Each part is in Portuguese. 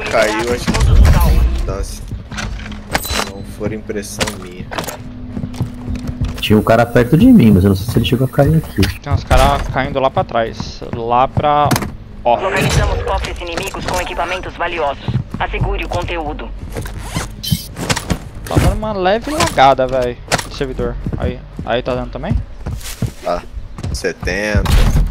caiu, acho que distância. Não for impressão minha. Tinha um cara perto de mim, mas eu não sei se ele chegou a cair aqui. Tem uns caras caindo lá pra trás. Lá pra... Ó. Localizamos cofres inimigos com equipamentos valiosos. Assegure o conteúdo. Tá dando uma leve lagada, velho. Do servidor. Aí tá dando também? Tá. 70.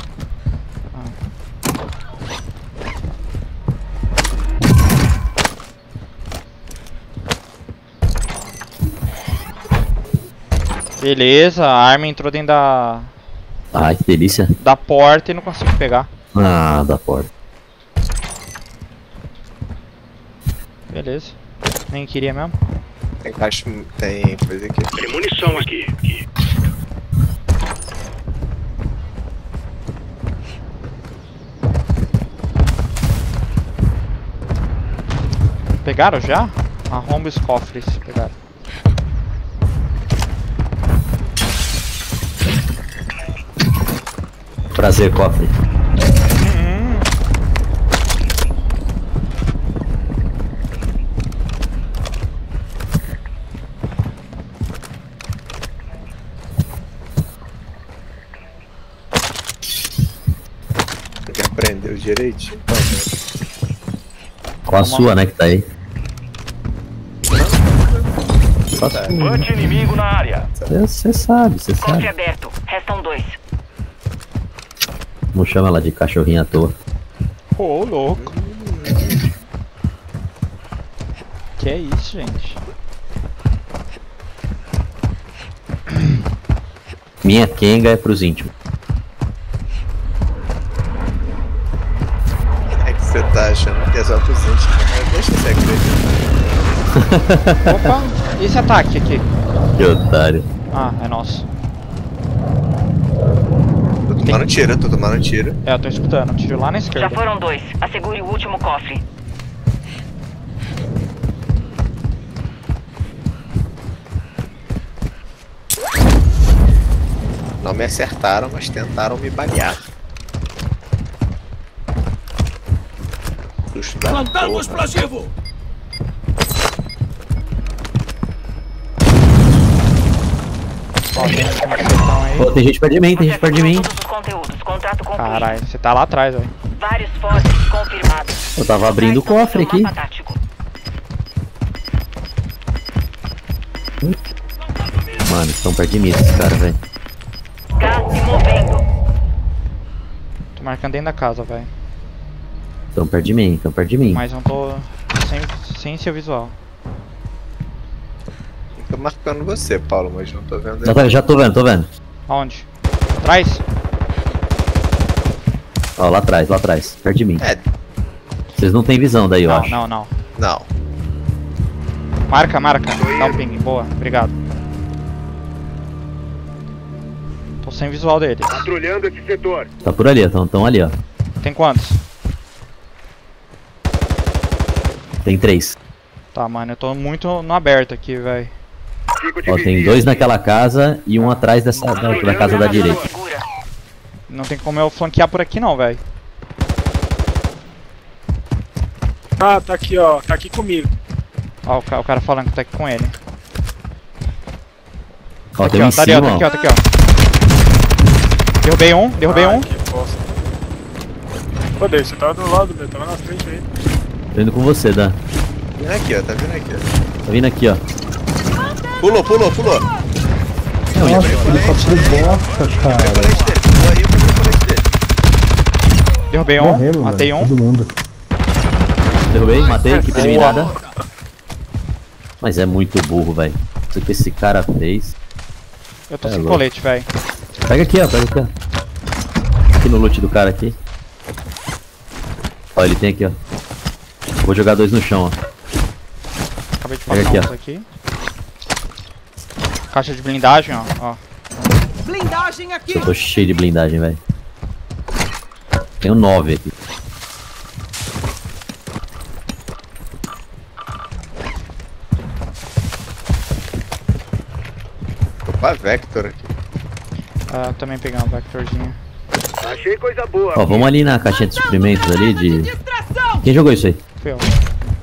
Beleza, a arma entrou dentro da... Ai, que delícia. Da porta e não consigo pegar. Ah, da porta. Beleza. Nem queria mesmo. Tem caixa, tem coisa aqui. Tem munição aqui. Pegaram já? Arromba os cofres. Pegaram. Prazer, cofre. Quem aprendeu direitinho. Com a sua, né, que tá aí. Com a sua. Bate inimigo na área. Você sabe, você Cofre sabe. aberto. Restam 2. Não chama ela de cachorrinha à toa. Ô, louco. Que é isso, gente? Minha Kenga é pros íntimos. É que você tá achando que é só pros íntimos, mas deixa esse acreditar. Opa, e esse ataque aqui? Que otário. Ah, é nosso. Tô tomando tiro. É, eu tô escutando. Tiro lá na Já esquerda. foram 2. Assegure o último cofre. Não me acertaram, mas tentaram me balear. Susto da Plantando porra. explosivo. Ó, tem uma questão aí. Pô, tem gente perto de mim, tem gente perto de mim. Todos os conteúdos. Contrato concluído. Caralho, você tá lá atrás, velho. Vários fósseis confirmados. Eu tava abrindo o cofre aqui. Mapa tático. Mano, estão perto de mim esses caras, velho. Gás se movendo. Tô marcando dentro da casa, velho. Estão perto de mim, estão perto de mim. Mas não tô sem seu visual. Tô marcando você, Paulo, mas não tô vendo Já, ele. já tô vendo, tô vendo. Aonde? Atrás? Ó, lá atrás, perto de mim. É, Vocês não tem visão daí, eu Não, acho. não. não. Marca. Dá um ping. Boa, obrigado. Tô sem visual dele. Patrulhando esse setor. Tá por ali, tão ali, ó. Tem quantos? Tem 3. Tá, mano, eu tô muito no aberto aqui, velho. Fico de Ó, tem vigia. 2 naquela casa e um atrás da casa da direita. Segura. Não tem como eu flanquear por aqui não, velho. Ah, tá aqui, ó. Tá aqui comigo. Ó, o cara falando que tá aqui com ele. Ó, Aqui, tem um ó, em tá ali, ó, cima, tá aqui, ó. Derrubei um. Que bosta. Pô, Dave, você tava do lado, meu. Tava na frente aí. Tô indo com você, Dan. Vindo aqui, ó, tá vindo aqui, ó. Tá vindo aqui, ó. Pulou. Nossa, ele só tira bosta, cara. Colete dele, pulou aí, eu peguei o colete dele. Derrubei um, Morreram, matei velho, um. todo mundo. Derrubei, matei, equipe Boa. eliminada. Mas é muito burro, velho. Isso que esse cara fez. Eu tô É sem louco. colete, velho. Pega aqui, ó. Aqui no loot do cara aqui. Ó, ele tem aqui, ó. Vou jogar 2 no chão, ó. Acabei de Pega passar aqui, uns aqui. Caixa de blindagem, ó. Blindagem aqui! Eu tô cheio de blindagem, velho. Tenho 9 aqui. Tô com a Vector aqui. Ah, também peguei uma vectorzinha. Achei coisa boa. Ó, vamos ali na caixinha de suprimentos ali de... Distração! Quem jogou isso aí? Fui eu.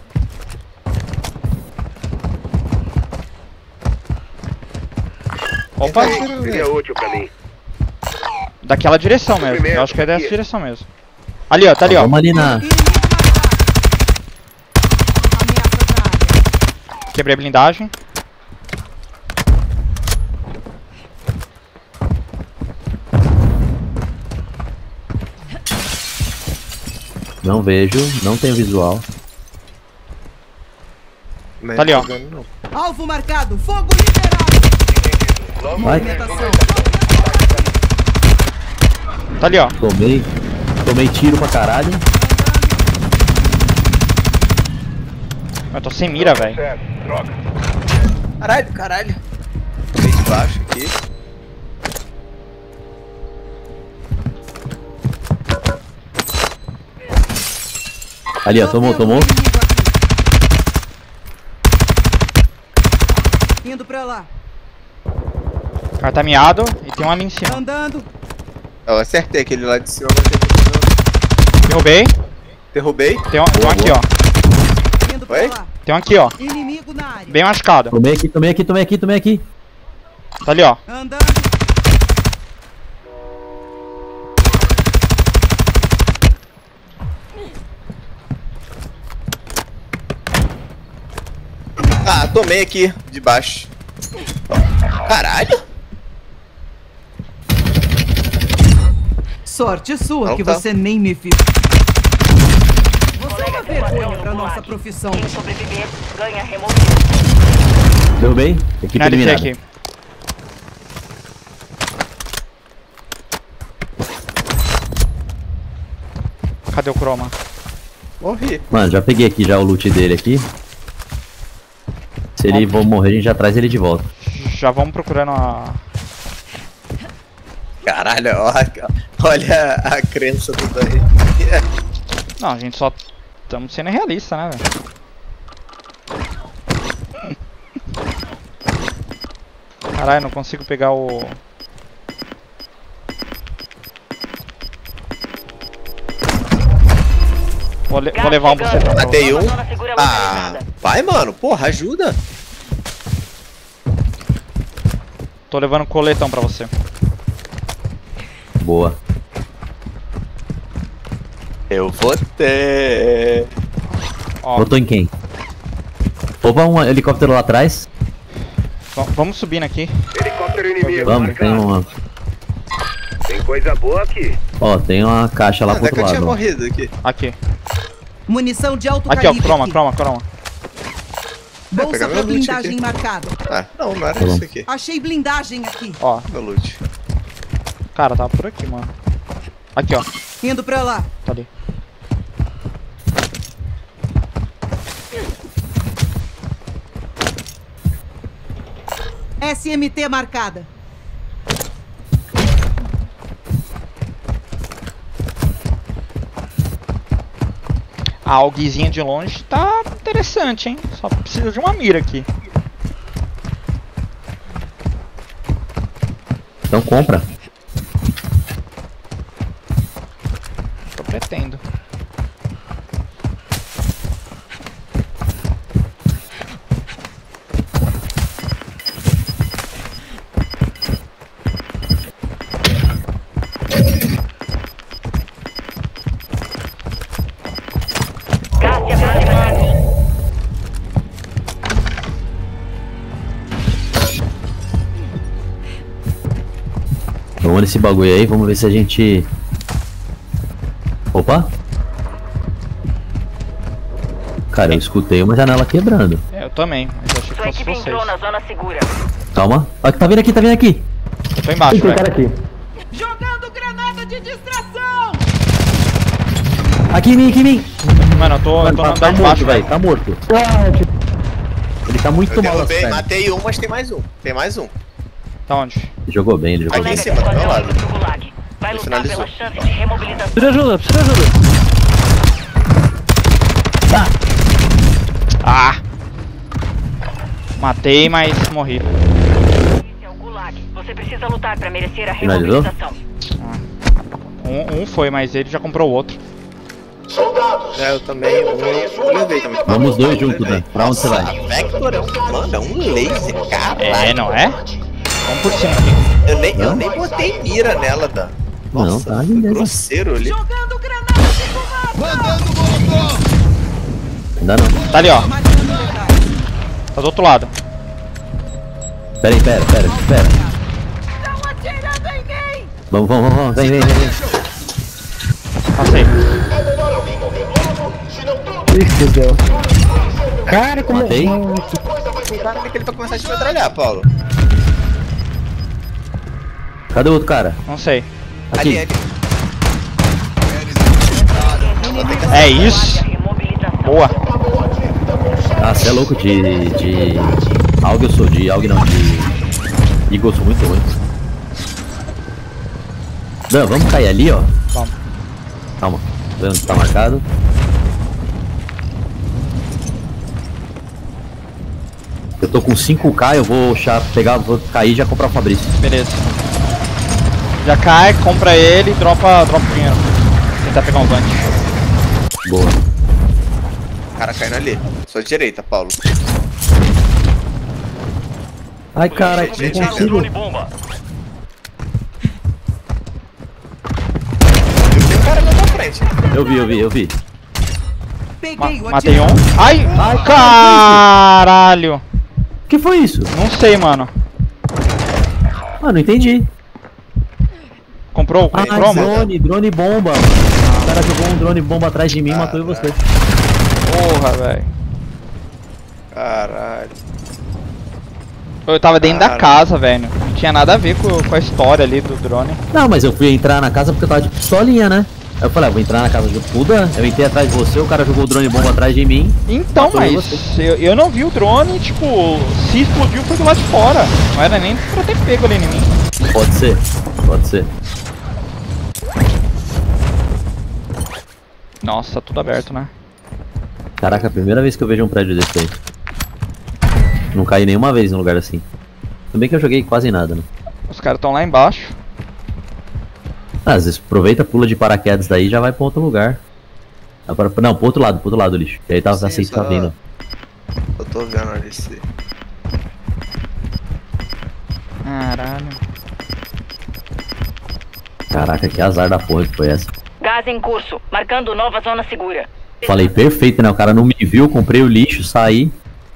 Opa, Seria útil pra mim. daquela direção mesmo. Eu acho que é dessa direção mesmo. Ali, ó, tá ali, ó. Vamos ali na... Inimigo marcado. Ameaça na área. Quebrei a blindagem. Não vejo, não tenho visual. Mas Tá ali, ó. não tô vendo, não. Alvo marcado. Fogo liberado. Vai. Movimentação. Tá ali, ó. Tomei tiro pra caralho. Eu tô sem mira, velho. Droga. Caralho. Tomei de baixo aqui. Ali, ó, tomou. Inimigo aqui. Indo pra lá. O cara tá miado e tem um ali em cima. Andando. Eu acertei aquele lá de cima, mas tem que... Derrubei. Derrubei. Tem um aqui, ó. Indo pra Oi? lá. Tem um aqui, ó. Inimigo na área. Bem machucado. Tomei aqui. Tá ali, ó. Andando. Ah, tomei aqui, de baixo. Caralho. Sorte sua Não que tá. você nem me viu. Você é uma vergonha pra nossa profissão. Quem sobreviver ganha removido. Derrubei. Equipe Finalizei eliminada. aqui. Cadê o Chroma? Morri. Mano, já peguei aqui já o loot dele aqui. Se ele for morrer, a gente já traz ele de volta. Já vamos procurando a... Caralho, olha a crença do Dani. Não, a gente só estamos sendo realista, né, velho? Caralho, não consigo pegar o... Vou levar um bucetão pra você. Matei um. Zona segura Ah, localizada. vai, mano. Porra, ajuda. Tô levando coletão pra você. Boa. Eu vou ter. Ó, Botou em quem? Opa, um helicóptero lá atrás. vamos subindo aqui. Helicóptero inimigo. Vamos, tem marcado. uma... Tem coisa boa aqui. Ó, tem uma caixa lá Ah, pro até que outro eu tinha lado. Ó. morrido aqui. Aqui. Munição de alto Aqui, ó. calibre. Croma. Bolsa pegar pra meu loot blindagem aqui. marcada. Ah, não era Tá bom. isso aqui. Achei blindagem aqui. Ó, Meu loot. cara, tava por aqui, mano. Aqui, ó. Indo pra lá. Tá ali. SMT marcada. A alguizinha de longe tá interessante, hein? Só precisa de uma mira aqui. Então compra. Eu pretendo. Gás de aproximando. Vamos nesse bagulho aí, vamos ver se a gente... Opa! Cara, eu escutei uma janela quebrando. É, eu também, mas eu achei que Sua fosse equipe vocês. entrou na zona segura. Calma. Ó, tá vindo aqui. Eu tô embaixo, Tem cara velho. aqui. Jogando granada de distração. Aqui em mim. Mano, eu tô no Tá andar de morto, baixo, velho. velho. Tá morto. Ah, tipo, Ele tá muito Eu mal. derrubei, cara. matei um, mas tem mais um. Tem mais um. Tá onde? Jogou bem, ele jogou Aqui bem. em Colega cima, de do meu esquadrão lado. indo pro gulag. Vai Ele lutar finalizou. pela chance de remobilização. precisa de ajuda, precisa de ajuda. Ah! Matei, mas morri. Esse é o gulag. Você precisa lutar pra merecer a Finalizou? remobilização. Um foi, mas ele já comprou o outro. É, eu também. Eu levei também. Vamos dois juntos, né? Pra onde você vai? Vectorão. Mano, é um laser, cara. É, não é? Vamos por cima aqui. Eu nem botei mira nela, Dan. Não, Nossa, tá ali foi mesmo. grosseiro ali. Jogando granada de fumaça. Ainda não. Tá ali, ó. Marcando detalhe. Tá do outro lado. Pera aí, pera. Estão atirando em mim. Vamos. Vem. Passei. Ih, fudeu. Cara, como Matei. Cara, que ele vai começar a te metralhar, Paulo. Cadê o outro cara? Não sei. Aqui. Ali. É isso. Remobilização. Boa. Ah, você é louco de AUG eu sou, de AUG não, de Eagle eu sou muito ruim. Dan, vamos cair ali, ó. Vamos. Calma, vendo onde tá marcado. Eu tô com 5k, eu vou vou cair e já comprar o Fabrício. Beleza. Já cai, compra ele e dropa o dinheiro. Tentar pegar um vante. Boa. O cara caindo ali. Sua direita, Paulo. Ai, cara, que Gente, consigo. Tem um cara na tua frente. Eu vi. Peguei o Matei um. atirador. Ai, Ai, caralho. O que foi isso? Não sei, mano. Ah, não entendi. Comprou, Ah, mano? drone bomba. O cara jogou um drone bomba atrás de mim e matou você. Porra, velho. Caralho. Eu tava dentro da Caralho. casa, velho. Não tinha nada a ver com a história ali do drone. Não, mas eu fui entrar na casa porque eu tava de pistolinha, né? Aí eu falei, vou entrar na casa do Puda, eu entrei atrás de você, o cara jogou o drone bomba atrás de mim. Então, Matou mas você. eu não vi o drone, tipo, se explodiu foi do lado de fora. Não era nem pra ter pego ali em mim. Pode ser. Nossa, tudo aberto, né? Caraca, a primeira vez que eu vejo um prédio desse aí. Não caí nenhuma vez num lugar assim. Também que eu joguei quase nada, né? Os caras estão lá embaixo. Ah, às vezes aproveita, pula de paraquedas daí e já vai pra outro lugar. Não, pro outro lado, lixo. E aí tava Sim, assim, só- tá vindo. Eu tô vendo ali esse. Caralho. Caraca, que azar da porra que foi essa. Gás em curso, marcando nova zona segura. Falei, perfeito, né? O cara não me viu, comprei o lixo, saí.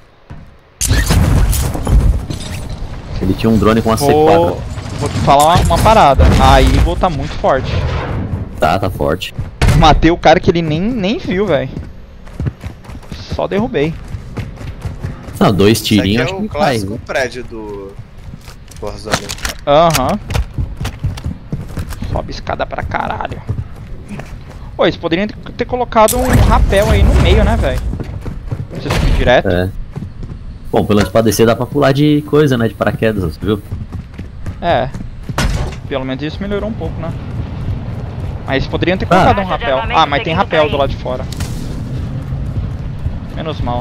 Ele tinha um drone com uma C4. Vou te falar uma parada. A Eagle tá muito forte. Tá forte. Matei o cara que ele nem viu, velho. Só derrubei. Não, 2 Isso tirinhos aqui acho é o que cai. clássico prédio do Warzone. Aham. Sobe escada pra caralho. Pô, eles poderiam ter colocado um rapel aí no meio, né, velho? Não sei se foi direto. É. Bom, pelo menos pra descer dá pra pular de coisa, né? De paraquedas, você viu? É. Pelo menos isso melhorou um pouco, né? Mas poderiam ter colocado um rapel. Ah, mas tem rapel do lado de fora. Menos mal.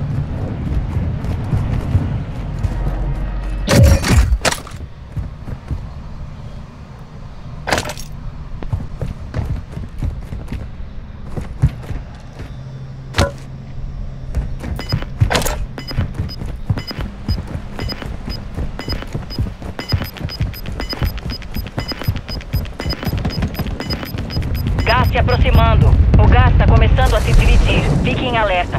Gás se aproximando. O gás está começando a se dividir. Fiquem em alerta.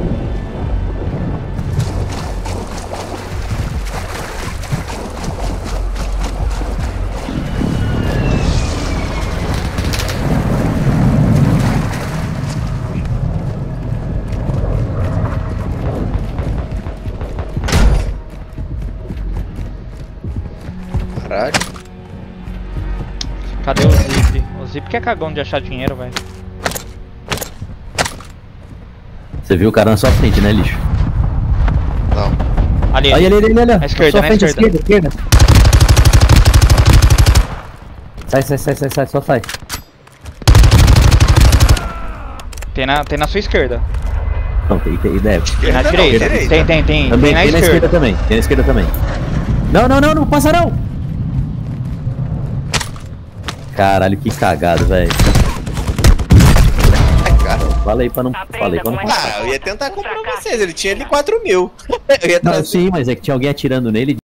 Caralho. Cadê o Zip? O Zip que é cagão de achar dinheiro, velho. Você viu o cara na sua frente, né, lixo? Não. Ali, Olha ali. à esquerda, Sua na frente, esquerda. esquerda. Sai, só sai. Tem na sua esquerda. Não, tem ideia. Tem na Não, direita. direita. Tem Também na tem na esquerda esquerda. também. Tem na esquerda também. Não passa não! Caralho, que cagado, velho. Ai, cara. Falei pra não Aprenda com essa Ah, eu ia tentar comprar vocês. Ele tinha ali 4.000. Eu ia Não, trazer. sim, mas é que tinha alguém atirando nele.